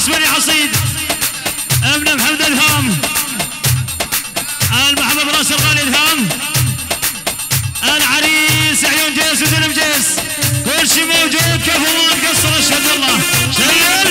بني عصيد ابن محمد الهام، ال محمد راس الغالي الهام، العريس عيون جيس وزلم جيس، كل شيء موجود كفو ما نقصر. اشهد الله شيل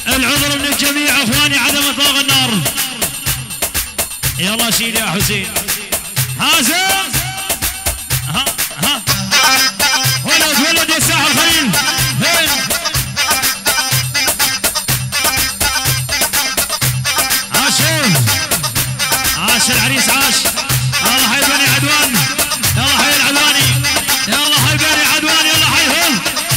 العذر من الجميع اخواني عدم اطلاق النار. يلا شيل يا حسين. حازم ها ولد يا ساحة الخليل فين؟ عاش العريس عاش. يلا حي بني عدوان. يلا حي العدواني. يلا حي بني عدوان. يلا حي هم.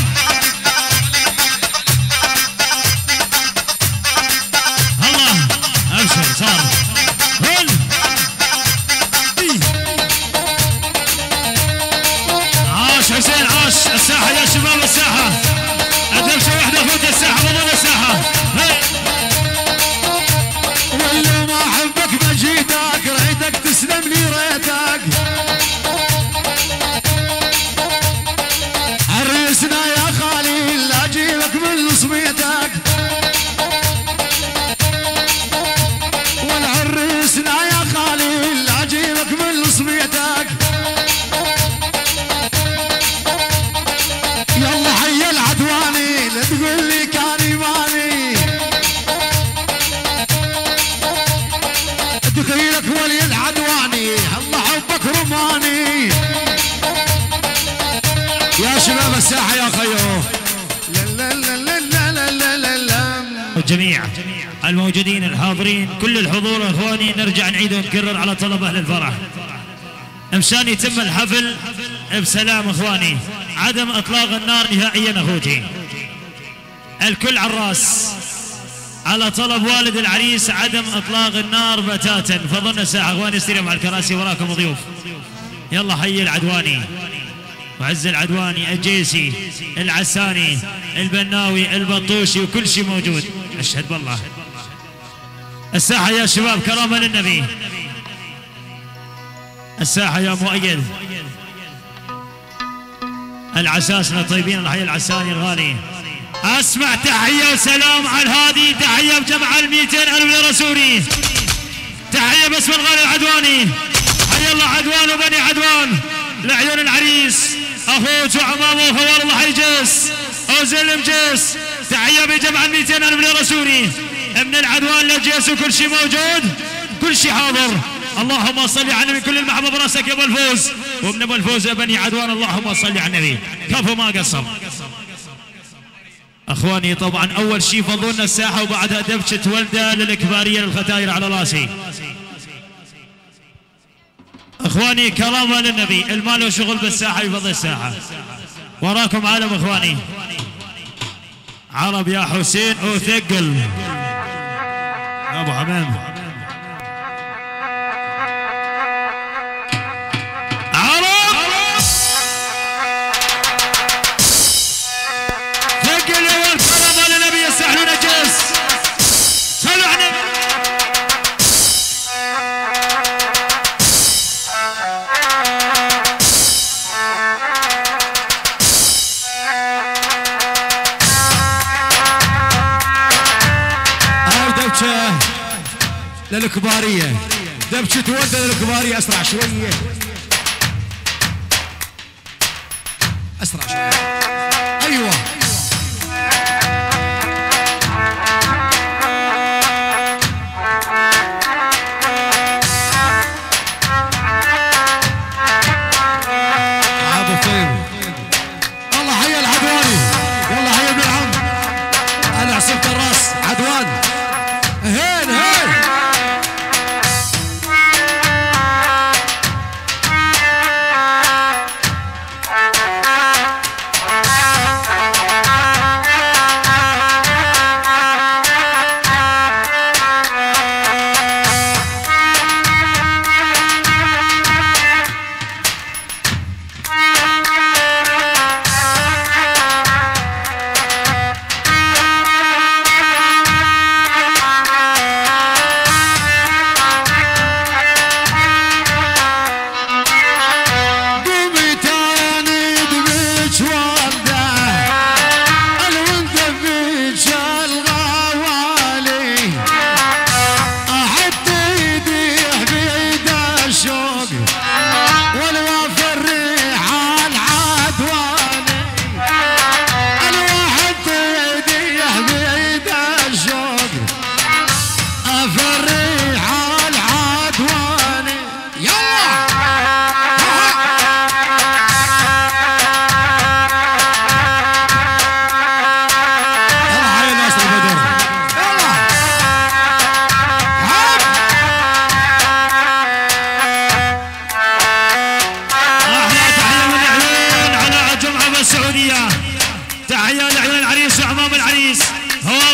الله ابشر صار هل. عاش حسين عاش. الساحة يا شباب الساحة. الدبشة واحدة فوت الساحة بضل الساحة. والله ما احبك ما جيتك ريتك تسلم لي ريتك. عريسنا يا خليل لا اجيبك من صميتك. والعريسنا يا خليل لا اجيبك من صميتك. يلا حي العدواني لا تقول لي كان ايماني. دخيلك ولي العدواني الله حبك رماني. يا شباب الساحة يا خيو. لا لا لا لا لا لا لا لا. والجميع الموجودين الحاضرين كل الحضور اخواني نرجع نعيد ونكرر على طلب اهل الفرح مشان يتم الحفل بسلام اخواني. عدم اطلاق النار نهائيا اخوتي. الكل على الراس على طلب والد العريس عدم اطلاق النار بتاتا. فضلنا ساعه اخواني استلموا على الكراسي وراكم ضيوف. يلا حي العدواني وعز العدواني الجيسي العساني البناوي البطوشي وكل شيء موجود. اشهد بالله. الساحه يا شباب كرامه للنبي. الساحه يا مؤيد. العساسنا الطيبين الحي العساني الغالي. اسمع تحيه وسلام على الهادي. تحيه بجمع ال200,000 لرسولي. تحيه باسم الغالي العدواني. حي الله عدوان وبني عدوان لعيون العريس اخوت وعمامه وخوال الله حي جيس وزلم جيس. تحيه بجمع ال200,000 لرسولي. من العدوان لجيس وكل شيء موجود كل شيء حاضر. اللهم صل على النبي. كل المحبه براسك يا ابو الفوز وابن ابو الفوز يا بني عدوان. اللهم صل على النبي. كفو ما قصر اخواني. طبعا اول شيء فضلنا الساحه وبعدها دبشه ولده للكباريه للختاير على راسي. اخواني كرامه للنبي. المال وشغل بالساحه يفضل الساحه. وراكم عالم اخواني. عرب يا حسين وثقل ابو حمام. للكبارية دبشة ولد للكبارية. اسرع شوية اسرع شوية. ايوه ابو فيلم. الله حي العدواني. يلا حي ابن العم. انا عصبت الراس عدوان. هين هين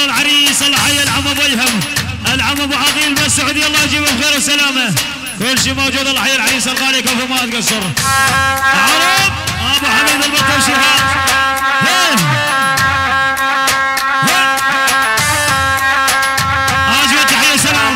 حضور العريس. الله حي العم ابو يهم، العم ابو عقيل بن السعودي، الله يجيبه بخير وسلامه. كل شيء موجود. الله حي العريس الغالي، كفو ما تقصر. عرب ابو حميد البطل شهاد. اجمل تحيه سلام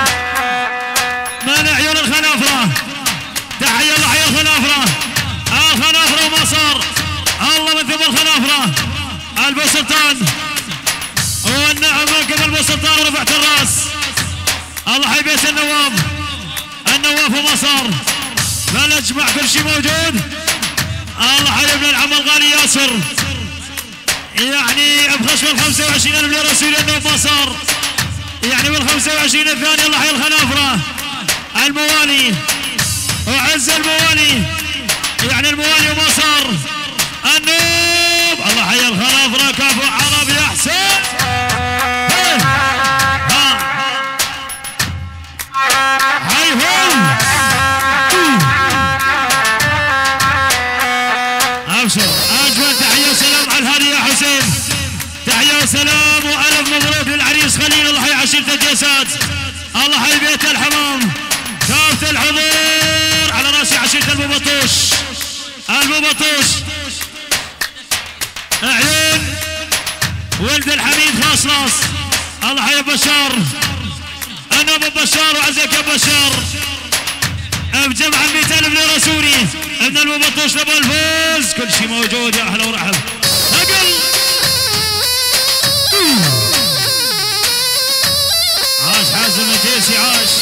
من عيون الخنافره. تحيه الله حي الخنافره، الخنافره وما صار. الله من ثم الخنافره. البو سلطان والنعم من قبل ابو سلطان ورفعت الراس. الله حي بيت النواب، النواف وما صار. فنجمع كل شيء موجود. الله حي ابن العم الغالي ياسر، يعني بخشم ال 25,000 ليره سوريا النواب ما صار، يعني بال 25 الثاني. الله حي الخنافره، الموالي وعز الموالي، يعني الموالي وما صار. النوب الله حي الخنافره، كفو عرب يا حسين. هيهم ابشر. اجمل تحيه وسلام على الهادي يا حسين، تحيه وسلام والف مبروك للعريس خليل. الله حي عشيره الجيسات، الله حي بيت الحمام، كافه الحضور. على راسي عشيره البو بطوش، البو بطوش عيون ولد الحميد خاص راس. الله حي بشار، انا ابو بشار وعزك يا بشار. بجمع 200,000 ليره سوري ابن البو بطوش لابو الفوز. كل شيء موجود. يا اهلا ورحب. اقل عاش حازم الجيسي، عاش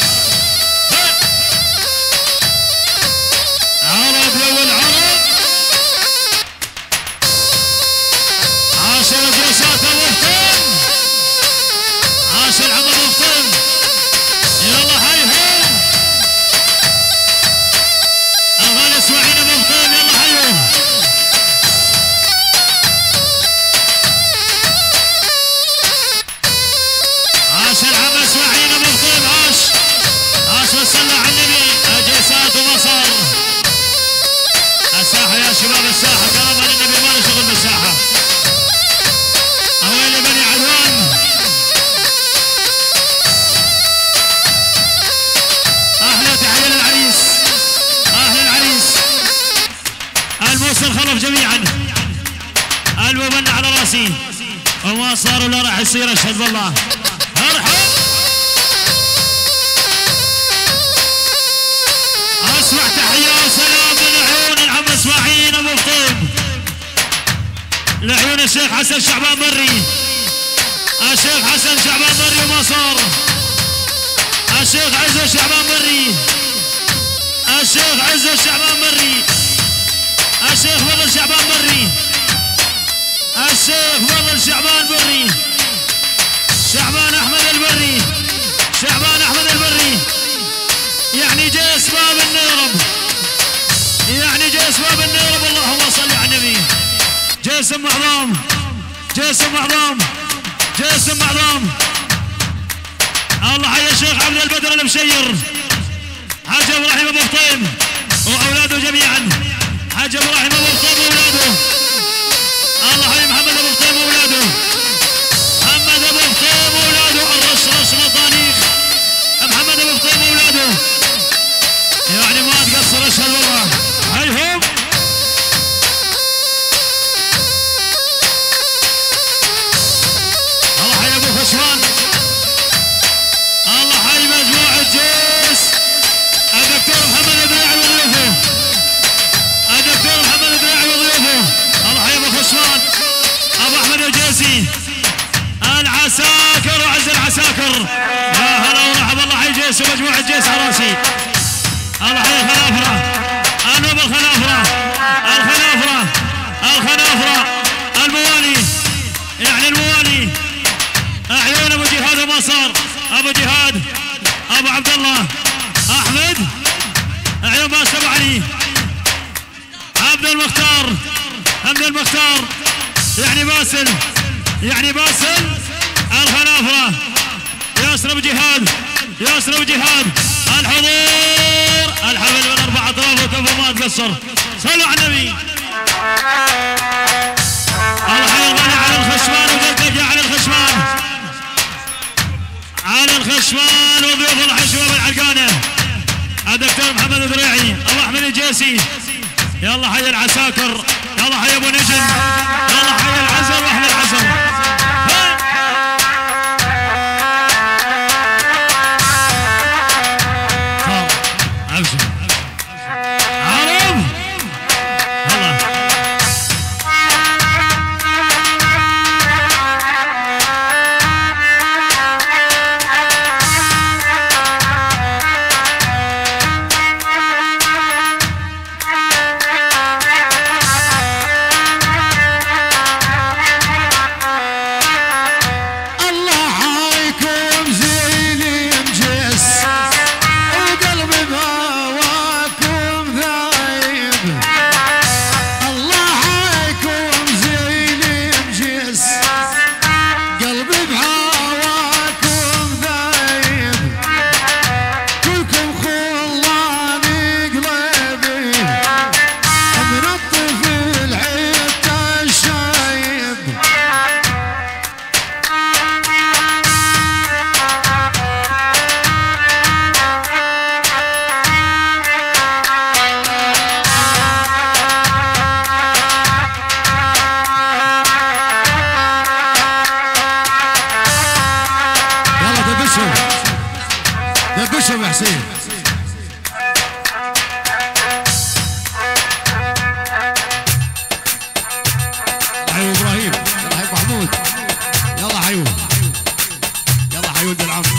عرب يا ولد عرب. عاش الجيسات ابو فطين، عاش العم ابو فطين. يلا هيهم اغاني اسماعيل ابو فطين، يلا حيهم. عاش العم اسماعيل ابو فطين، عاش عاش وصلنا على النبي. جيسات ومصر الساحه يا شباب، الساحه كرامه للنبي، ما له شغل بالساحه. اويلي بني عدوان، اهلا تحيه للعريس، اهلا العريس. الموصل خلف جميعا، المبنى على راسي وما صار ولا راح يصير. اشهد بالله. ارحب اسمع تحيه وسلام من عيون العم اسماعيل ابو فطيم، لعيون الشيخ حسن شعبان بري، الشيخ حسن شعبان بري وما صار. الشيخ عز شعبان بري، الشيخ عز شعبان بري، الشيخ فضل شعبان بري، الشيخ فضل شعبان بري، شعبان احمد البري، شعبان احمد البري. يعني جاء اسباب النيرب، يعني جاء اسباب النيرب. اللهم صل على النبي. جسم عظام، جسم عظام، جسم عظام. الله حي الشيخ عبد البدر المشير، حاج ابراهيم ابو فطيم واولاده جميعا، حاج ابراهيم ابو فطيم واولاده. الله حي محمد ابو فطيم واولاده، محمد ابو فطيم واولاده. الرش رش مطانيخ، محمد ابو فطيم واولاده. يعني ما تقصر. اشهد والله. هيهم الله حي ابو خشوان، الله حي مجموعه جيس. الدكتور محمد الدراعي وضيوفه، الدكتور محمد الدراعي وضيوفه. الله حي ابو خشوان، ابو احمد الجيسي، العساكر وعز العساكر. يا هلا ورحب. الله حي جيس ومجموعه جيس على راسي. الله حي الخنافره، انوب الخنافره، الخنافره، الخنافره، الموالي، يعني الموالي. عيون ابو جهاد وما صار، ابو جهاد، ابو عبد الله، احمد، عيون باس ابو علي، عبد المختار، عبد المختار، يعني باسل، يعني باسل. الخنافره، ياسر ابو جهاد، ياسر ابو جهاد. الحضور، الحفل من 4 اطراف وكفو ما تقصر. صلوا على النبي. الله حي الغني على الخشمان ودقدقه على الخشمان. الخصمان وضيوف الحشوة بالعرقانة الدكتور محمد الدريعي، ابو احمد الجيسي، يلا حي العساكر، يلا حي ابو نجم، يلا حي العزر واحلى العزر. دبشهم يا حسين. حيو ابراهيم، يلا حيو محمود، يلا حيو، يلا حيو ولد العم،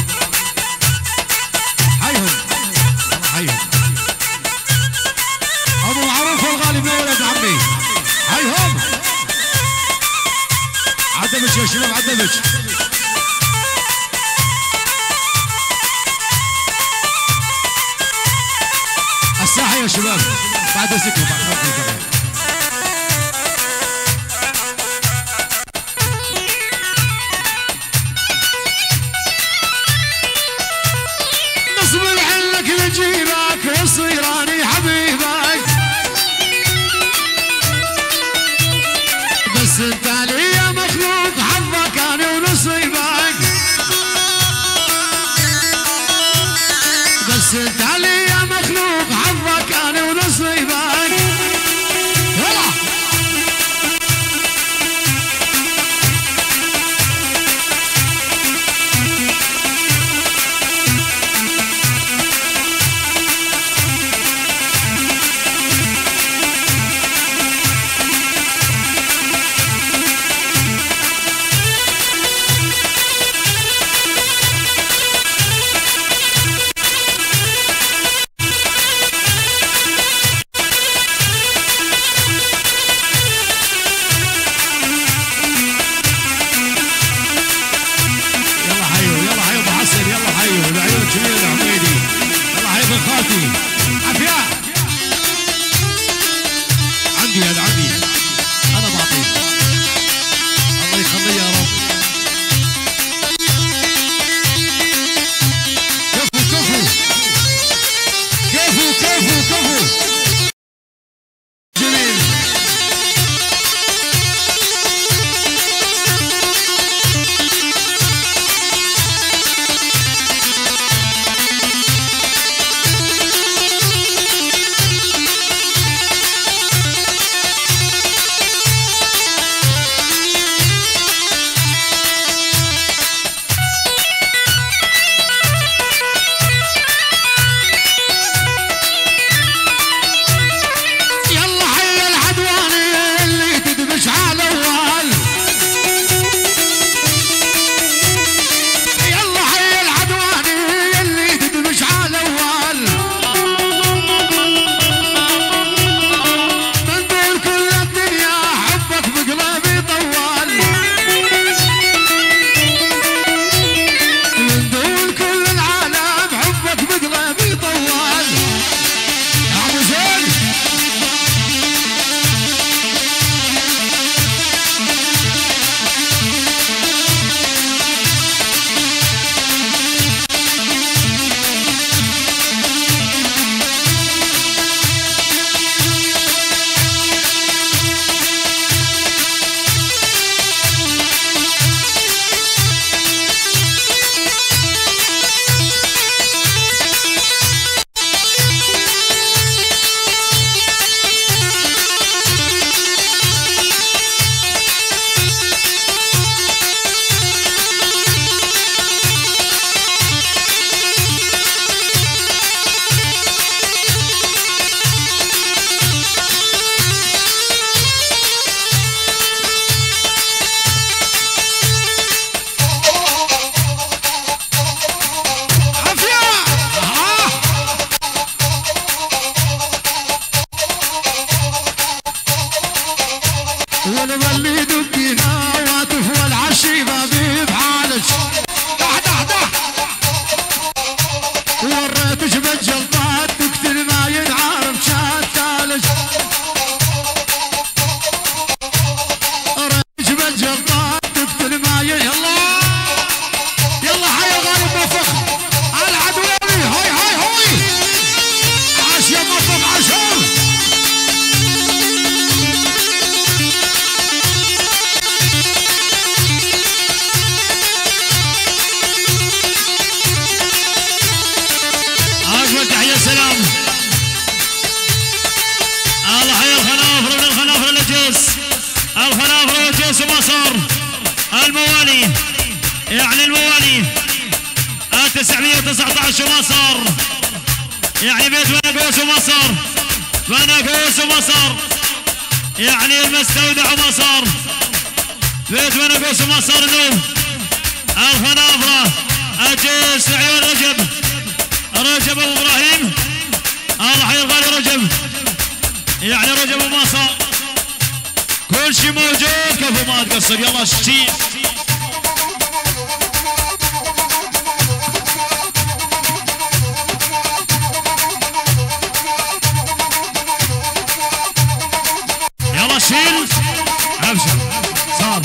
حيهم، يلا حيهم. ابو معروف الغالي من ولد عمي، حيهم. عدبش يا شباب، عدبش. الساحة يا شباب بعد ذكر بعد ذكر. نصب الحلك لجيبك وصيراني حبيبك، بس انت لي يا مخلوق حظك انا ونصيبك، بس انت لي يا مخلوق حظك انا ونصيبك. يلا عندي هذا عندي انا بعطيك، الله يخليه يا رب. كفو كفو كفو كفو كفو جميل. اخواني 919 وما صار، يعني بيت بناقوس وما صار، بناقوس وما صار، يعني المستودع وما صار، بيت بناقوس وما صار. النوم الخنافره الجيش لعيون رجب ابو ابراهيم، الله حي الغالي رجب، يعني رجب وما صار، كل شيء موجود كفو ما تقصر. يلا شتي يلا شيل ابشر صار.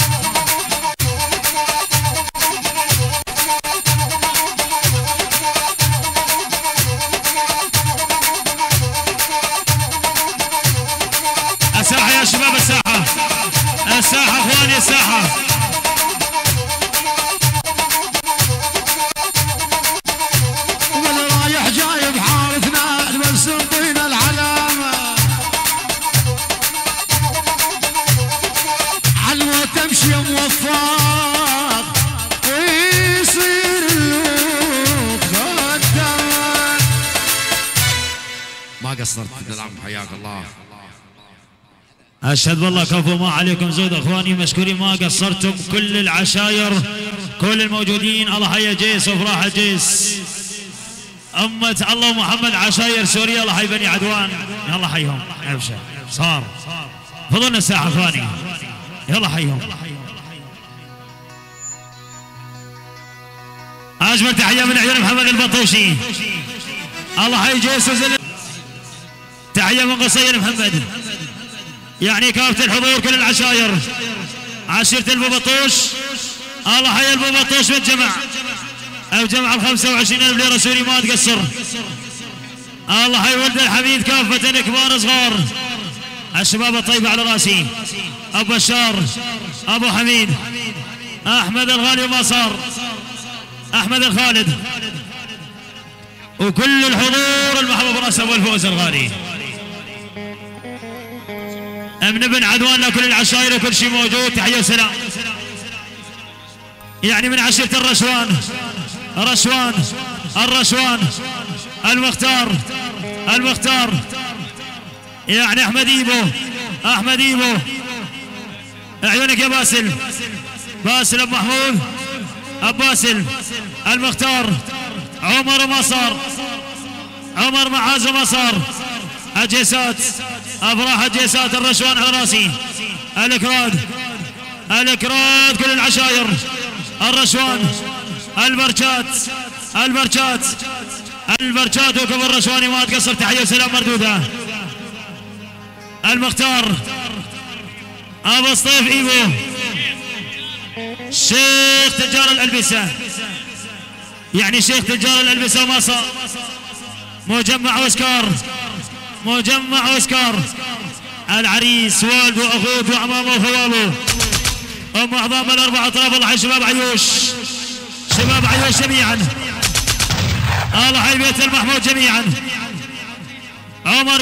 الساحة يا شباب، الساحة اخواني، الساحة واللي رايح جاي بحارتنا بس نطينا العلامة، علوة تمشي موفق ويصير اللوك خدام. ما قصرت العم، حياك الله. أشهد بالله كفو ما عليكم زود أخواني، مشكورين ما قصرتم. كل العشاير كل الموجودين، الله حيا جيس وفراح جيس، أمة الله محمد عشاير سوريا، الله حي بني عدوان، يلا حيهم أبشر صار. فضلنا الساحة أخواني، يلا حيهم. أجمل تحية من عيون محمد البطوشي، الله حي جيس وزل. تحية من قصير محمد، يعني كافة الحضور كل العشاير، عشيرة البوبطوش، الله حي البوبطوش بالجمع، الجمع 25,000 ليرة سوري ما تقصر، الله حي ولد الحميد كافة كبار صغار، الشباب الطيبة على راسي، أبو بشار، أبو حميد، أحمد الغالي ما صار، أحمد الخالد، وكل الحضور المحبوب راس أبو الفوز الغالي. من ابن عدوان لكل العشائر وكل شيء موجود، تحية وسلام. يعني من عشيرة الرشوان المختار، يعني أحمد إيبو، عيونك يا باسل أبو محمود، أبو باسل المختار، عمر ومصار، عمر معاذ ومصار، الجيسات أفراح الجيسات، الرشوان على راسي، الإكراد كل العشاير، الرشوان، البرشات وكبر الرشواني ما تقصر، تحية وسلام مردودة. المختار أبو سطيف إيبو، شيخ تجار الألبسة، يعني شيخ تجار الألبسة ومصر، مجمع أوسكار، العريس والده وأخوه وعمامه وخواله، أم أعظام الأربع أطراف، الله حي شباب عيوش جميعا، الله حي بيت المحمود جميعا، عمر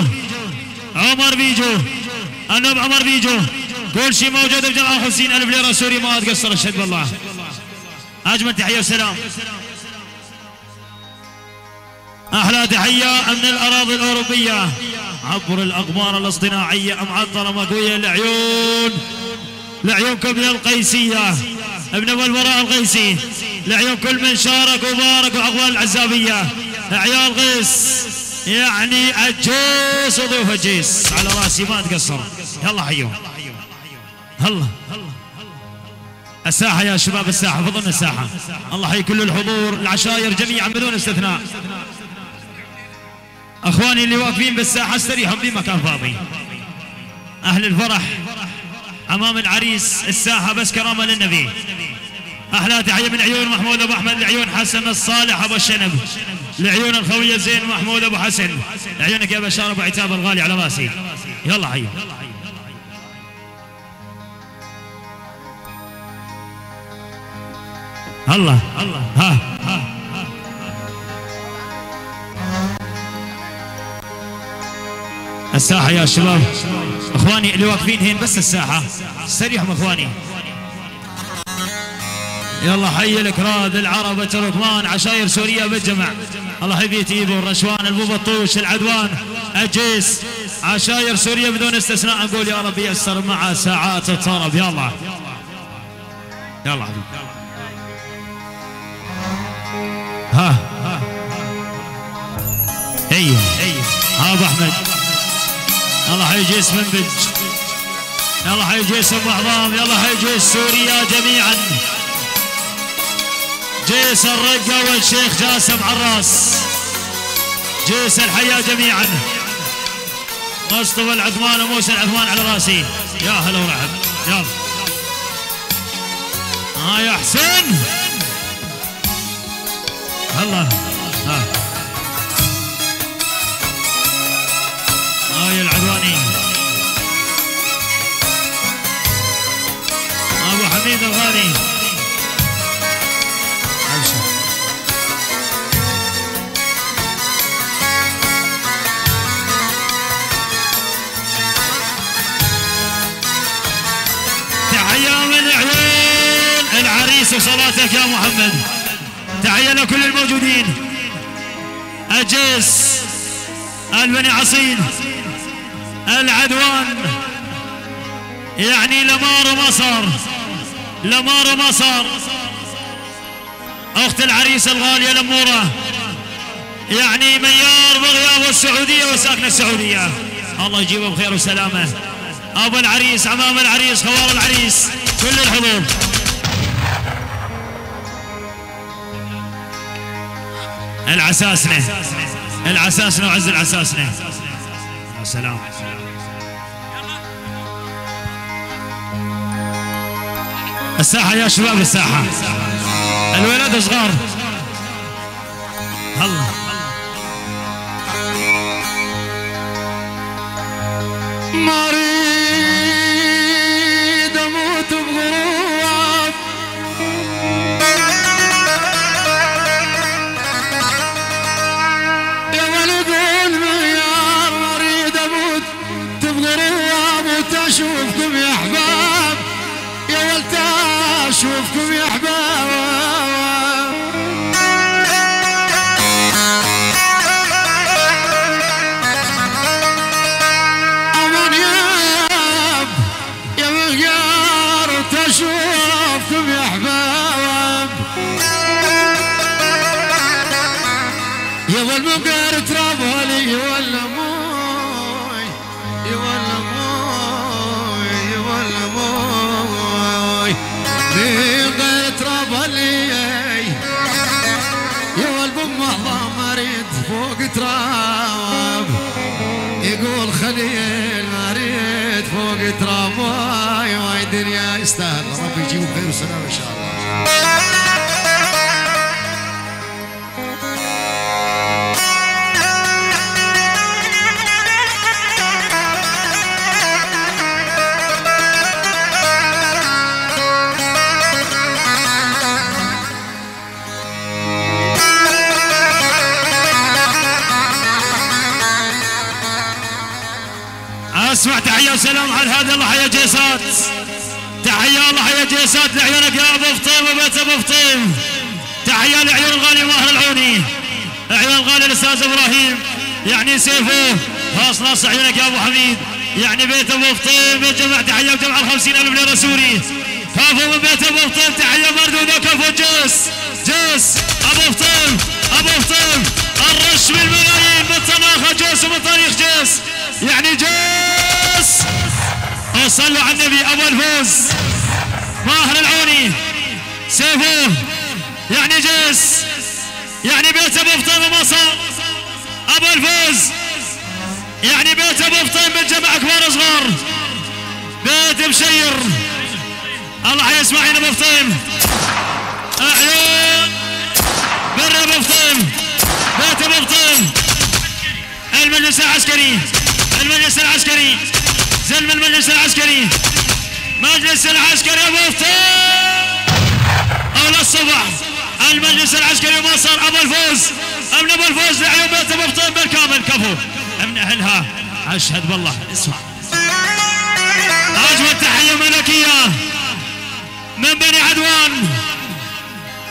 بيجو النوب عمر بيجو، كل شيء موجود بجمع 50,000 ليرة سوري ما تقصر. اشهد بالله. أجمل تحية وسلام، أحلى تحية من الأراضي الأوروبية عبر الأقمار الاصطناعية معطرة مقوية لعيونكم من القيسية ابن أبو البراء القيسي، لعيون كل من شارك وبارك وأقوال العزابية، عيال قيس، يعني الجيس وضيوف الجيس على راسي ما تقصر. يلا حيوم، هلا الساحة يا شباب، الساحة فضلنا الساحة، الله حي كل الحضور العشاير جميعا بدون استثناء. اخواني اللي واقفين بالساحة استريحوا بمكان فاضي، اهل الفرح امام العريس، الساحة بس كرامة للنبي. احلى تحية من عيون محمود ابو احمد، لعيون حسن الصالح ابو الشنب، لعيون الخوية زين محمود ابو حسن، لعيونك يا بشار ابو عتاب الغالي على راسي. يلا حيو، الله ها الساحة يا شباب، اخواني اللي واقفين هين بس الساحة استريحوا اخواني. يلا حي لك راد العرب التركمان عشاير سوريا بالجمع. الله يبيت ايبو الرشوان البو بطوش العدوان الجيس عشاير سوريا بدون استثناء. نقول يا رب ييسر مع ساعات الطرب. يلا يلا حبيبي. ها هي ها ابو احمد. الله حي جيس منبج. يلا حي جيس ام عظام. يلا حي جيس سوريا جميعا. جيس الرقة والشيخ جاسم عراس. جيس الحياة جميعا. مصطفى العثمان وموسى العثمان على راسي. يا هلا ورحب. يلا ها يا حسين. الله ها هاي العدواني. ابو حميد الغالي. تحية من عيون العريس وصلاتك يا محمد. تحية لكل الموجودين. الجيس البني عصين العدوان يعني لمار ومصر. لمار ومصر اخت العريس الغالية لمورة يعني ميار بغياب والسعودية وساكنة السعودية. الله يجيبه بخير وسلامة. ابو العريس عمام العريس خوار العريس كل الحضور. العساسنة العساسنة وعز العساسنة. يا سلام. الساحة يا شباب الساحة. الولاد صغار. الله مريض اموت بغراب يا ولد الميار. مريض اموت بغراب وتشوفكم يا احباب. يا ولد اشوفكم يا احباب. اشوفكم يا احباب. يا المقر ترابولي ولا موي. ولا موي ولا موي بغير ترابولي. يا البم الله مريض فوق تراب. يقول خليل مريض فوق تراب. واي دنيا يستاهل. ربي يجيبه خير وسلام ان شاء الله. اسمع تحية وسلام على هذا. الله حيا جيسات. تحية الله حيا جيسات لعيونك يا ابو فطيم وبيت ابو فطيم. تحية لعيون الغالي ماهر العوني. عيون الغالي الاستاذ ابراهيم يعني سيفو. خاص ناص عيونك يا ابو حميد يعني بيت ابو فطيم بالجمع. تحية وجمع 50,000 ليرة سوري. كفو من بيت ابو فطيم. تحية مردودة كفو جيس. جيس ابو فطيم. ابو فطيم الرش بالملايين بالطناخة. جيس ومن طريق جيس يعني جيس. وصلوا على النبي. ابو الفوز ماهر العوني سيفو يعني جيس يعني بيت ابو فطيم ومصر. ابو الفوز يعني بيت ابو فطيم بالجمع كبار صغار. بيت مشير. الله حيسمعين ابو فطيم. عيون بر ابو فطيم. بيت ابو فطيم. المجلس العسكري. المجلس العسكري. زلم المجلس العسكري. مجلس العسكري ابو فطيم اولى الصبح. المجلس العسكري مصر. ابو الفوز. ابن ابو الفوز لعيون بيت ابو فطيم بالكامل. كفو من اهلها. اشهد بالله. اسمع اجمل تحيه ملكيه من بني عدوان.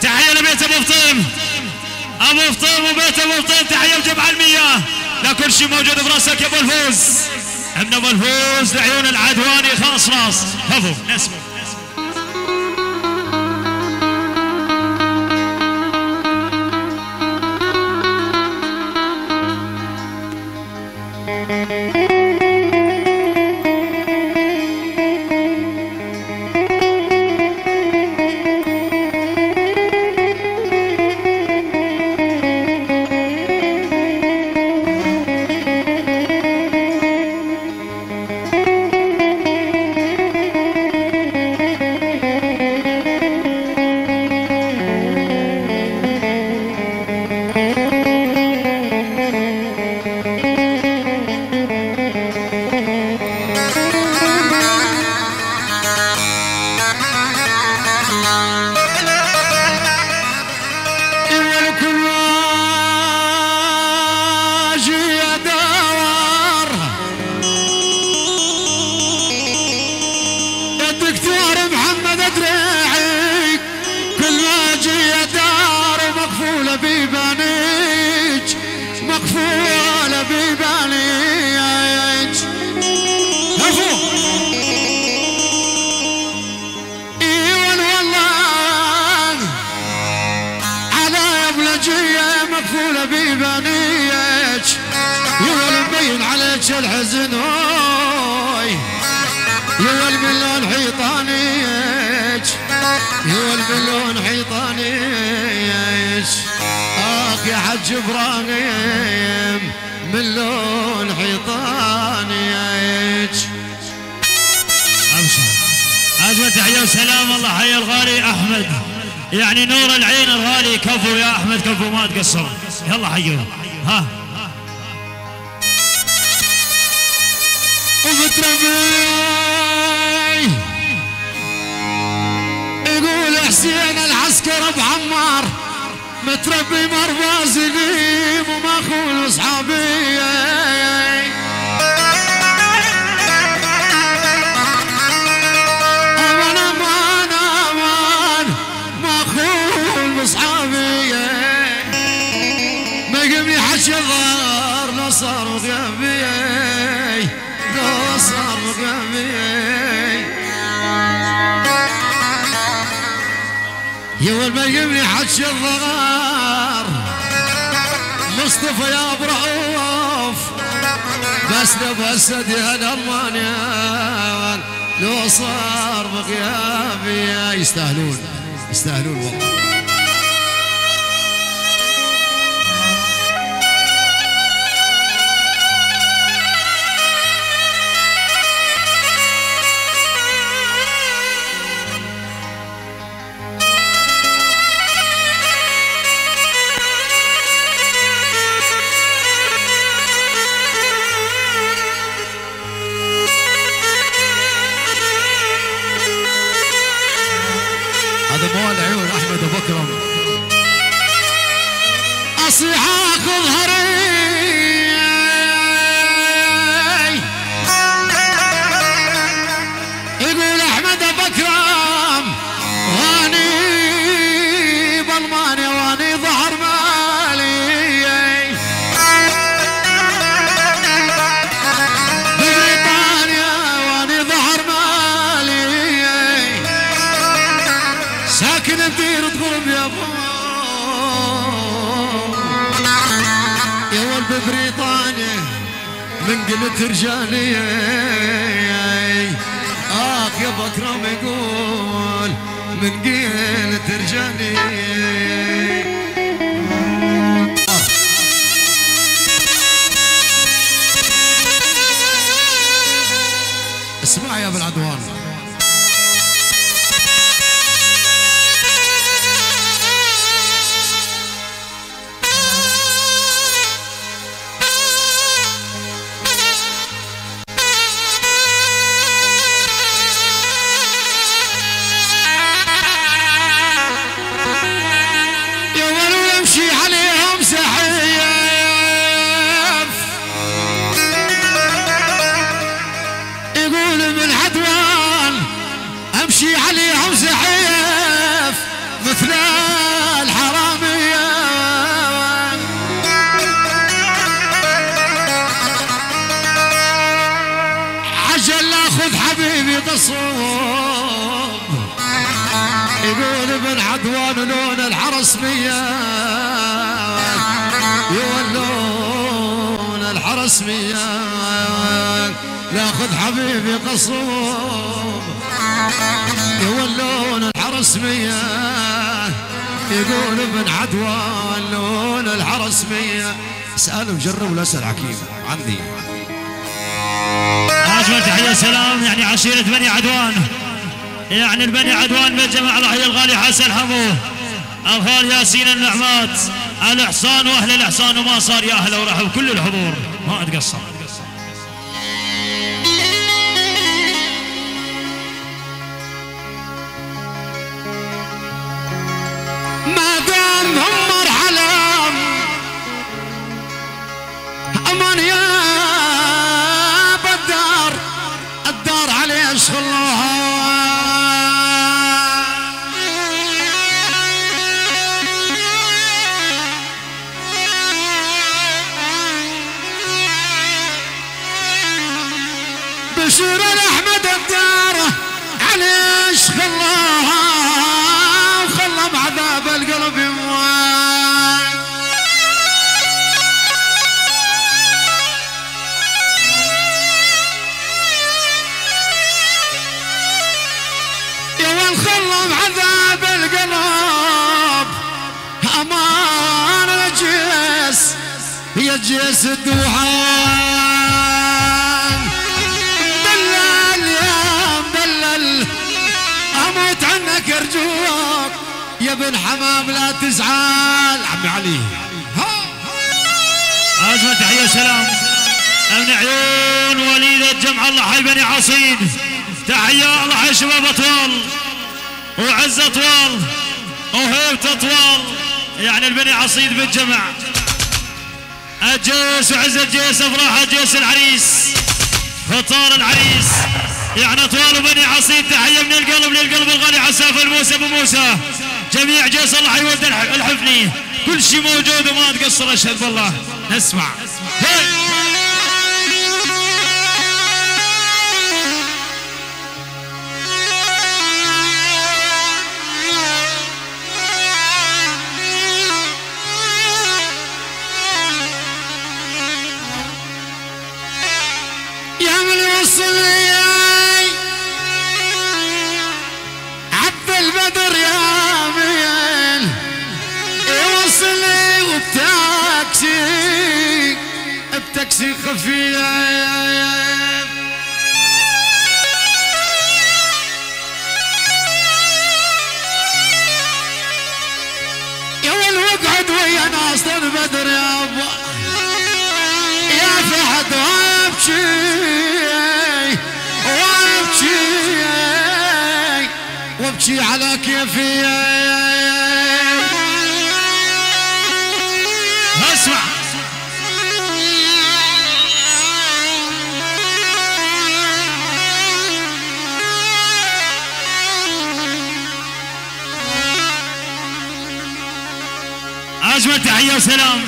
تحية لبيت ابو فطيم، ابو فطيم وبيت ابو فطيم، تحية لجمع المياه، لا كل شيء موجود براسك يا ابو الفوز، ابن ابو الفوز لعيون العدواني خاص راس، كفو نسمه. الحزن هوي يا الملون حيطانيك، يا الملون حيطانيك، اخ يا حج ابراهيم من لون حيطانيك. ابشر اجمل تحيه وسلام، الله حي الغالي احمد، يعني نور العين الغالي، كفو يا احمد كفو ما تقصر، يلا حيوه ها. ومتربي يقول حسين العسكر بعمار، متربي مرضى زليم وماخول اصحابي، امان امان امان ماخول اصحابي، ما قمني حكي الظهر نصر وغيابي، صار قلبي يا ولد ما يجيبني حكي الضغار، مصطفى يا ابو رؤوف بس نبسد يا المانيا، لو صار بغيابي يستاهلون يستاهلون والله. موال عيون احمد وبكرم، اصيح اخذ هري يقول احمد بكرم واني بالمانيا واني ظهر مالي، ببريطانيا واني ظهر مالي، ساكن بدير تقرب يا ابو يا ولد ببريطانيا من قلت رجالي، اخ يا بكرم يقول من قلت رجالي. اسمع يا ابو العدوان، قصوم يقول ابن عدوان لون الحرس مية يولون الحرس مية لاخذ حبيبي قصوم يولون الحرس مية يقول ابن عدوان لون الحرس مية. اسأله جرب ولا اسأل حكيم عندي. أجمل تحية سلام يعني عشيرة بني عدوان، يعني البني عدوان بالجماعة الحي الغالي حسن حمو أخوان ياسين النعمات الإحصان وأهل الإحصان وما صار يا أهلا ورحب كل الحضور ما أتقصر. ما دام هم مرحلة أمان يا بدار الدار عليه شغلها بشير الأحمد الدار عليه شغلها وخلى بعذاب القلب يموال. يا ويل خلى بعذاب القلب امان الجيس يا جيس الدوحان دلل يا مدلل اموت عنك ارجوك يا ابن حمام لا تزعل عمي علي. أجمل تحية سلام ابن عيون وليدة جمع الله حي بني عصيد. تحية الله حي شباب أطوال وعز أطوال وهيبة أطوال يعني البني عصيد بالجمع. الجيس وعز الجيس أفراح الجيس العريس فطار العريس يعني أطوال وبني عصيد. تحية من القلب للقلب الغالي عساف الموسى أبو موسى جميع جيس الله حي ولد الحفني كل شيء موجود وما تقصر اشهد بالله. نسمع يا من يوصل لي عبد البدر يا ميل يوصل لي بتاكسي خفيف يا ولد واقعد ويا ناس البدر يا ابو يا فهد وابكي على كيفي. اسمع أجمل تحية وسلام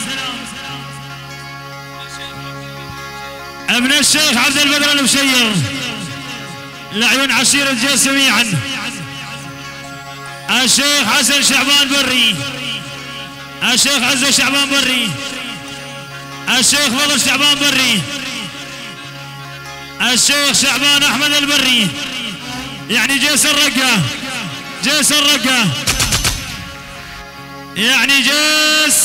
ابن الشيخ عبد البدر المشير لعيون عشيرة الجيش جميعا. الشيخ حسن شعبان بري الشيخ عزة شعبان بري الشيخ فضل شعبان بري الشيخ شعبان أحمد البري يعني جيس الرقة جيس الرقة يعني جيس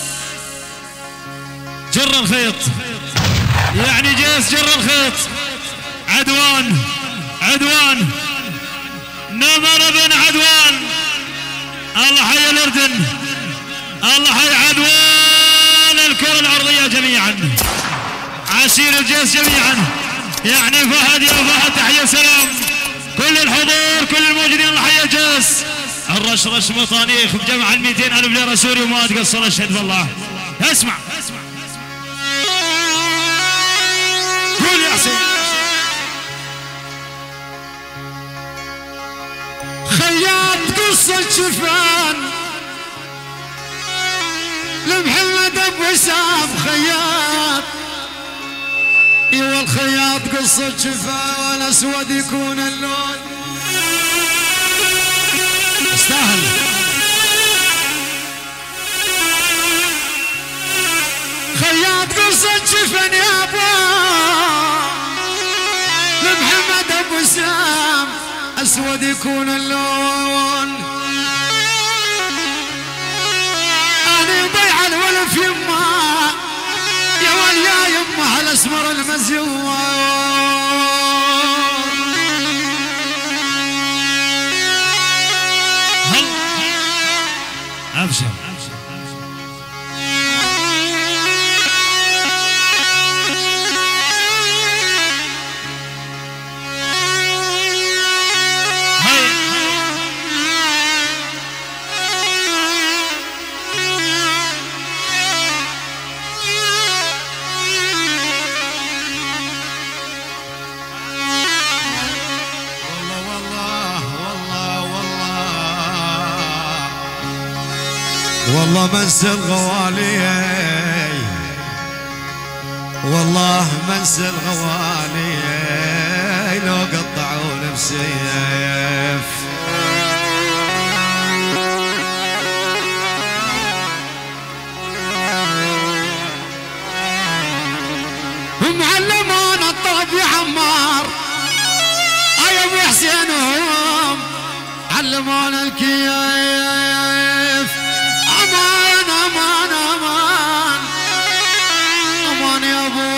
جر الخيط يعني جيس جر الخيط. عدوان عدوان نمر بن عدوان الله حي الأردن الله حي عدوان الكرة الأرضية جميعا عشير الجيش جميعا يعني فهد يا فهد تحية سلام كل الحضور كل الموجودين الله حي الجيش. الرشرش مطانيخ بجمع 200,000 ليرة سوري وما تقصر اشهد بالله. اسمع قول يا حسين. خياط قصة شفان لمحمد ابو سام خياط ايوه خياط قصة شفا والاسود يكون اللون استاهل. خياط قصة شفا يا ابو لمحمد ابو سام اسود يكون اللون. انا ضيع الولف يما يا ويا يما الاسمر المزيون. ابشر والله منسى الغوالي والله منسى الغوالي لو قطعوا بسيف. هم علمونا الطرب يا عمار يا ابو حسين هم علمونا الكيف. امان امان امان امان يا ابو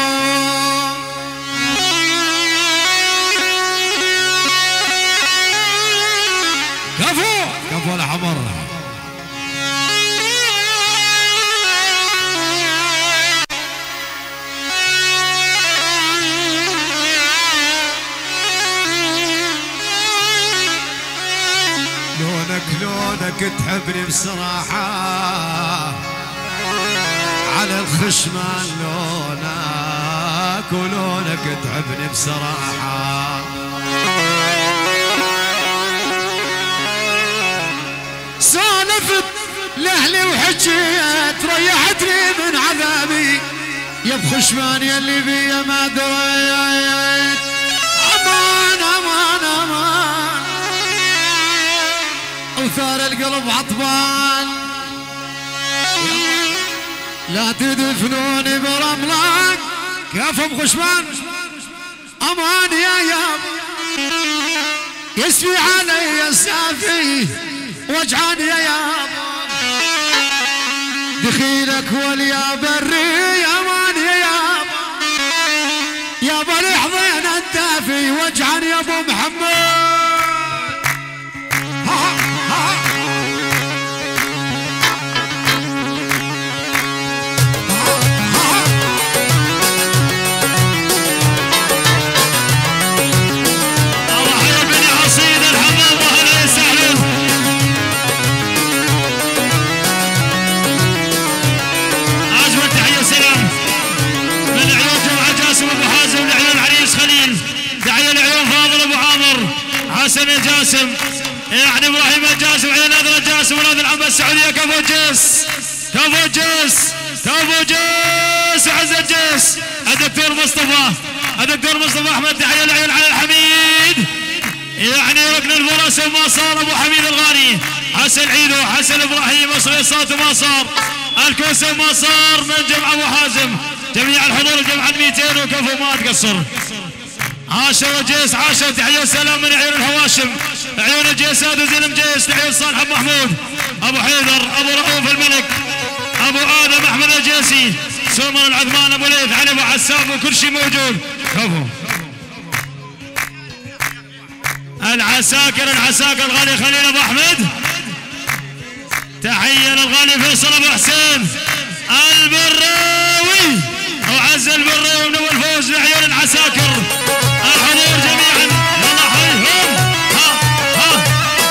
كفو كفو الحمر. لونك تحبني بصراحة على الخشمان لونك ولونك تحبني بصراحة. سالفت لأهلي وحجيت ريحتني من عذابي يا بخشمان يلي بيا ما دريت. أمان أمان أمان وثار القلب عطبان لا تدفنوني برملك كيف بخشمان. امان يا ياب يسفي علي السافي وجعان يا ياب دخيلك واليا بري امان يا ياب يا بني حضين الدافي وجعان يا ابو محمد. حسن الجاسم يعني ابراهيم الجاسم عيال نادر الجاسم ولاد العمه السعوديه كفو جيس كفو جيس كفو جيس وعز الجيس. الدكتور مصطفى احمد تحيه العيال على الحميد يعني ركن الفرس وما صار ابو حميد الغاني حسن عيدو حسن ابراهيم اصغر صوت ما صار الكوسه ما صار من جمع ابو حازم جميع الحضور الجمعه 200 وكفو ما تقصر. عاشر جيس عاشر تحيه وسلام من عيون الهواشم عيون الجيسات وزلم جيس لعيون صالح محمود ابو حيدر ابو رؤوف الملك ابو ادم احمد الجيسي سلمان العثمان ابو ليث علي ابو حساب وكل شيء موجود. كفو العساكر الغالي خليل ابو احمد تحيه للغالي فيصل ابو حسين البراوي وعز البراوي من اول فوز لعيون العساكر الحضور جميعا يلا حيهم ها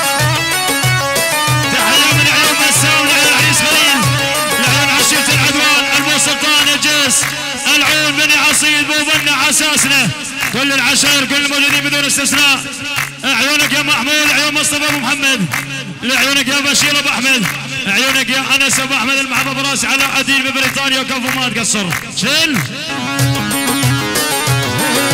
تحيه من عيون بسام لعيون عريس خليل لعيون عشيره العدوان ابو سلطان الجيس العون بني عصيد بو بنا عساسنا كل العشائر كل الموجودين بدون استثناء. عيونك يا محمود عيون مصطفى ابو محمد لعيونك يا بشير ابو احمد عيونك يا انس ابو احمد المحبب راس على عديل ببريطانيا وكفو ما تقصر. شيل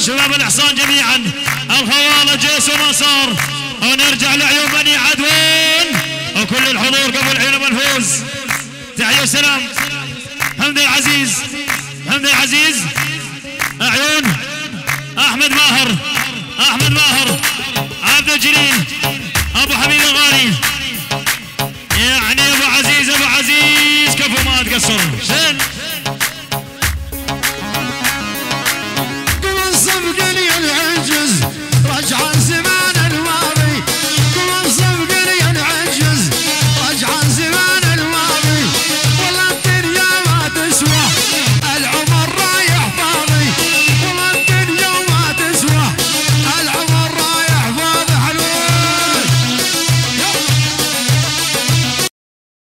شباب الحصان جميعا، الخوالة جيس ومنصور، ونرجع لعيون بني عدوان وكل الحضور قبل عيون منفوز. تحية وسلام حمد العزيز، حمد العزيز، عيون احمد ماهر، احمد ماهر، عبد الجليل، ابو حميد الغالي، يعني ابو عزيز، ابو عزيز كفو ما تقصر.